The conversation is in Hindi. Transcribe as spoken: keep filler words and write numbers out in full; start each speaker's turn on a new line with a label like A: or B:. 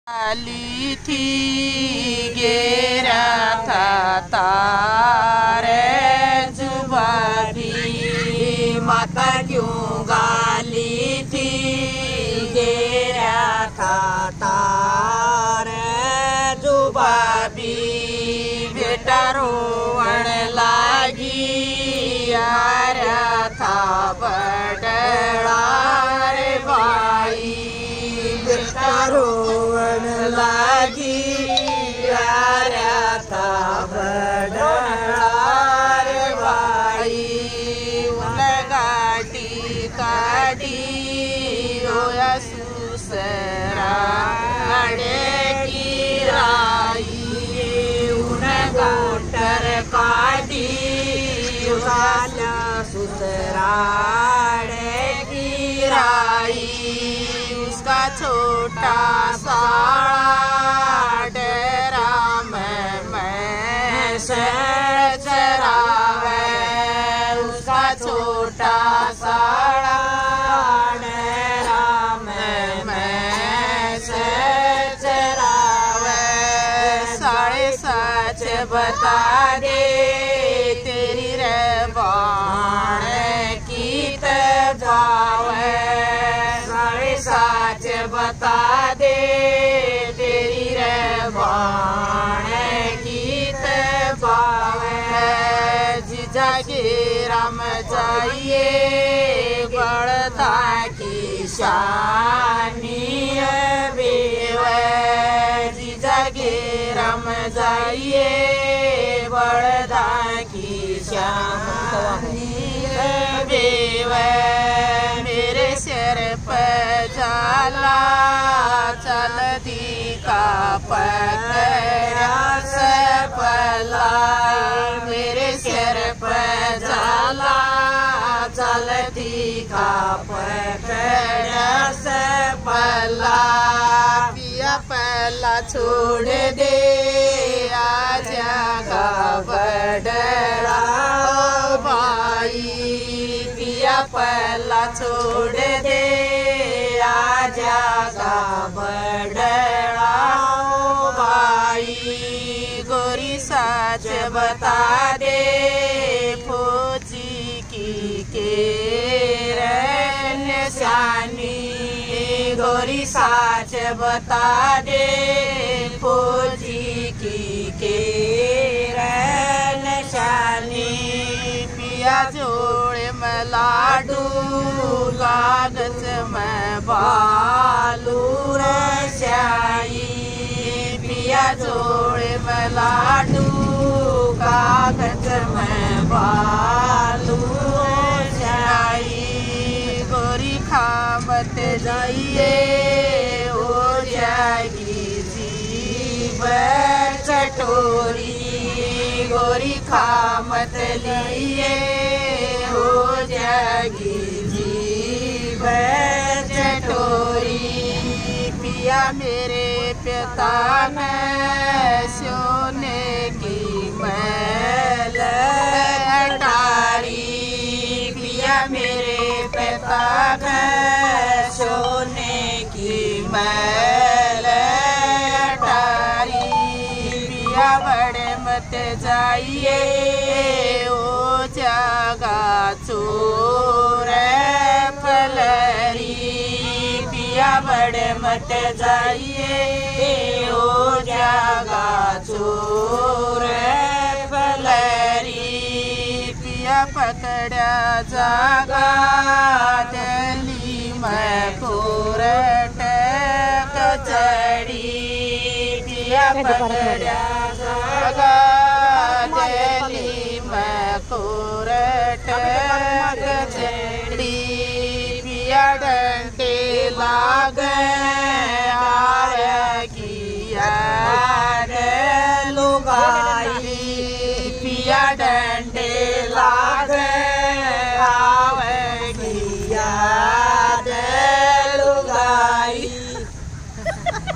A: गाली थी गेरा था तारे जुबा भी माता क्यों गाली थी गेरा था तारे जुबा भी बेटा रोवण लागी यारा था बड़ड़ा रे भाई बेटा रोवण लागी यारा था बड़ड़ा रे भाई उन गाटी काटी होया सुसरा की राई उन गोटर काटी उसाला सुसरा की राई उसका छोटा साड़ा डेरा में मैं से चरावे उसका छोटा साड़ा डेरा में मैं से चरावे साढ़े सच बता दे तेरी रे बाण की भावे साढ़े सच बता दे तेरी रे बाण की भावे जीजा के राम जाइए बड़ता की शानी बेवे जीजा के राम जाइए बड़दा की शानी बेवे मेरे सिर पर जाला चलती का पकड़ा से पला मेरे सिर पर जाला चलती का पकड़ा से पला पिया पहला छोड़ दे आजा का बड़ड़ा भाई पिया पहला छोड़ दे आजा का बड़ड़ा भाई गोरी सच बता दे फौजी की के निशानी गोरी सच बता दे फौजी की के निशानी पिया जोड़े में लाडू कागज में बालू रे श्याई पिया जोड़े में लाडू कागज में बालू श्याई गोरी खामत जाइए हो जाएगी जीव चटोरी गोरी खामत लिए हो जाएगी जीव चटोरी पिया मेरे पिता में सोने की मैल अटारी पिया मेरे पिता में सोने की मैल अटारी पिया बड़े मत जाइए ओ जागा चोर फलरी पिया बड़े मत जाइए ओ जागा चोर फलरी पिया पकड़ा जागा दिल्ली में कोरट कचड़ी पिया पकड़ा जागा दिल्ली में कोरट कचड़ी पिया डंडे लाग आया किया लुगाई पिया डंडे